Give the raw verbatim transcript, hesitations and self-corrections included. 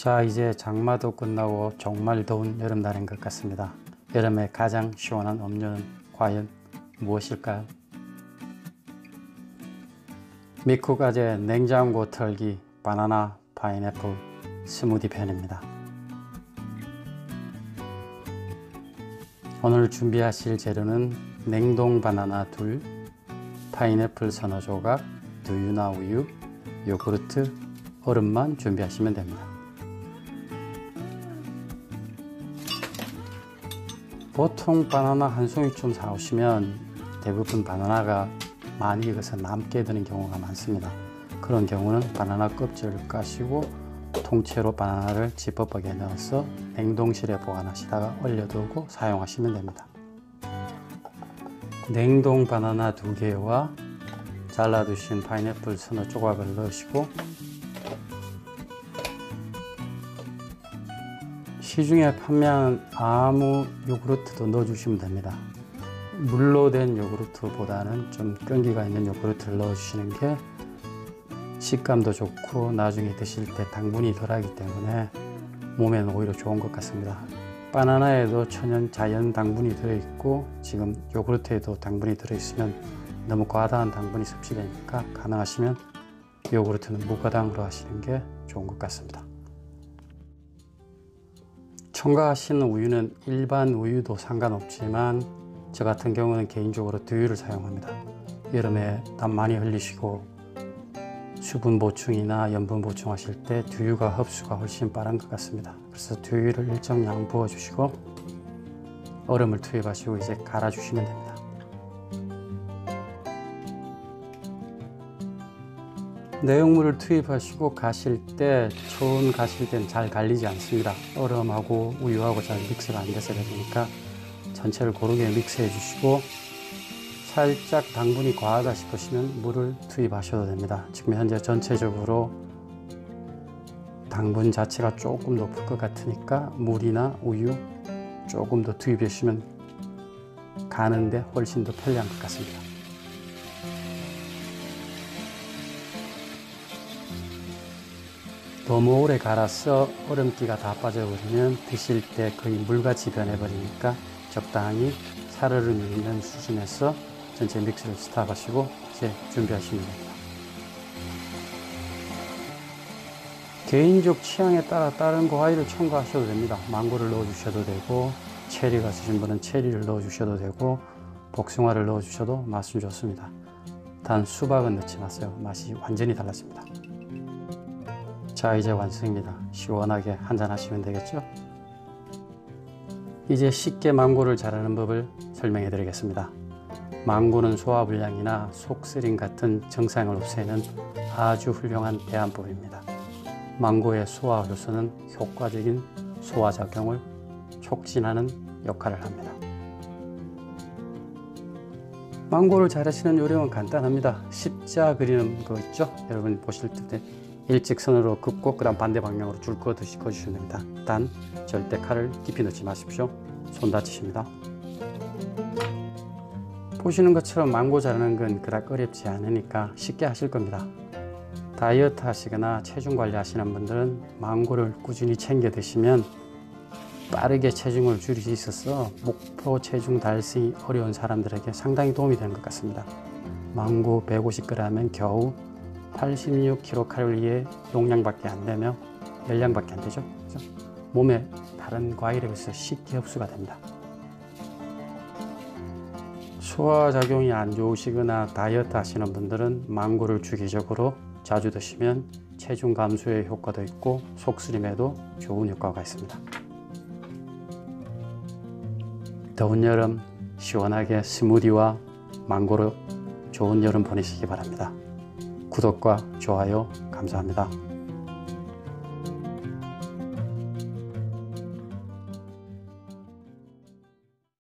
자, 이제 장마도 끝나고 정말 더운 여름날인 것 같습니다. 여름에 가장 시원한 음료는 과연 무엇일까요? 미쿠가제 냉장고 털기 바나나 파인애플 스무디 편입니다. 오늘 준비하실 재료는 냉동 바나나 둘, 파인애플 서너 조각, 두유나 우유, 요구르트, 얼음만 준비하시면 됩니다. 보통 바나나 한 송이쯤 사오시면 대부분 바나나가 많이 익어서 남게 되는 경우가 많습니다. 그런 경우는 바나나 껍질을 까시고 통째로 바나나를 지퍼백에 넣어서 냉동실에 보관하시다가 얼려두고 사용하시면 됩니다. 냉동 바나나 두 개와 잘라두신 파인애플 서너 조각을 넣으시고 시중에 판매하는 아무 요구르트도 넣어주시면 됩니다. 물로 된 요구르트보다는 좀 끈기가 있는 요구르트를 넣어주시는 게 식감도 좋고 나중에 드실 때 당분이 덜하기 때문에 몸에는 오히려 좋은 것 같습니다. 바나나에도 천연 자연 당분이 들어있고 지금 요구르트에도 당분이 들어있으면 너무 과다한 당분이 섭취되니까 가능하시면 요구르트는 무가당으로 하시는 게 좋은 것 같습니다. 첨가하시는 우유는 일반 우유도 상관없지만 저 같은 경우는 개인적으로 두유를 사용합니다. 여름에 땀 많이 흘리시고 수분 보충이나 염분 보충하실 때 두유가 흡수가 훨씬 빠른 것 같습니다. 그래서 두유를 일정량 부어주시고 얼음을 투입하시고 이제 갈아주시면 됩니다. 내용물을 투입하시고 가실 때 처음 가실 때는 잘 갈리지 않습니다. 얼음하고 우유하고 잘 믹스가 안 돼서 그러니까 전체를 고르게 믹스해 주시고 살짝 당분이 과하다 싶으시면 물을 투입하셔도 됩니다. 지금 현재 전체적으로 당분 자체가 조금 높을 것 같으니까 물이나 우유 조금 더 투입해 주시면 가는데 훨씬 더 편리한 것 같습니다. 너무 오래 갈아서 얼음기가 다 빠져버리면 드실 때 거의 물같이 변해버리니까 적당히 살얼음이 있는 수준에서 전체 믹스를 스탑하시고 이제 준비하시면 됩니다. 개인적 취향에 따라 다른 과일을 첨가하셔도 됩니다. 망고를 넣어주셔도 되고 체리가 있으신 분은 체리를 넣어주셔도 되고 복숭아를 넣어주셔도 맛은 좋습니다. 단 수박은 넣지 마세요. 맛이 완전히 달라집니다. 자, 이제 완성입니다. 시원하게 한잔 하시면 되겠죠? 이제 쉽게 망고를 자르는 법을 설명해 드리겠습니다. 망고는 소화불량이나 속쓰림 같은 증상을 없애는 아주 훌륭한 배안법입니다. 망고의 소화 효소는 효과적인 소화작용을 촉진하는 역할을 합니다. 망고를 자르시는 요령은 간단합니다. 십자 그리는 거 있죠? 여러분 보실 때 일직선으로 긋고 그 다음 반대 방향으로 줄 그어듯이 그어주시면 됩니다. 단 절대 칼을 깊이 넣지 마십시오. 손 다치십니다. 보시는 것처럼 망고 자르는 건 그닥 어렵지 않으니까 쉽게 하실 겁니다. 다이어트 하시거나 체중 관리 하시는 분들은 망고를 꾸준히 챙겨 드시면 빠르게 체중을 줄일 수 있어서 목표 체중 달성이 어려운 사람들에게 상당히 도움이 되는 것 같습니다. 망고 백오십 그램은 겨우 팔십육 킬로칼로리의 용량밖에 안 되며 열량밖에 안 되죠. 그렇죠? 몸에 다른 과일에 비해서 쉽게 흡수가 됩니다. 소화작용이 안 좋으시거나 다이어트 하시는 분들은 망고를 주기적으로 자주 드시면 체중 감소에 효과도 있고 속쓰림에도 좋은 효과가 있습니다. 더운 여름 시원하게 스무디와 망고로 좋은 여름 보내시기 바랍니다. 구독과 좋아요 감사합니다.